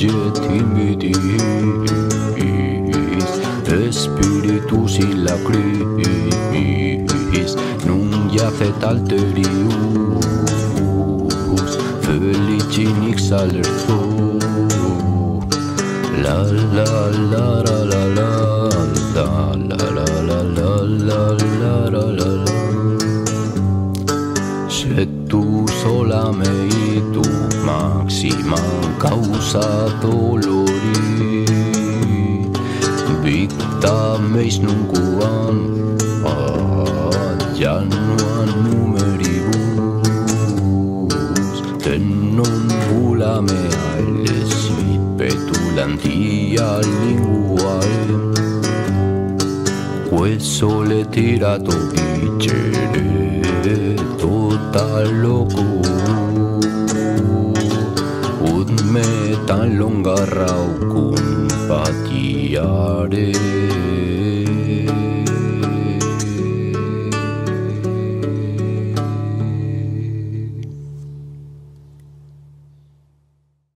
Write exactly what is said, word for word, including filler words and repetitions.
timidis, spiritus illa cris, nun jacet alterius, felici nix alerto. La la la la la la la la la la la la la la la. Se tu sola mei tu maxima causa dolori, victa meis nuncuam adianuam numeribus, ten non vula mea lesvit petulantia linguae, quel sole tirato dicere total loco, ut me tan longa raucum patiare.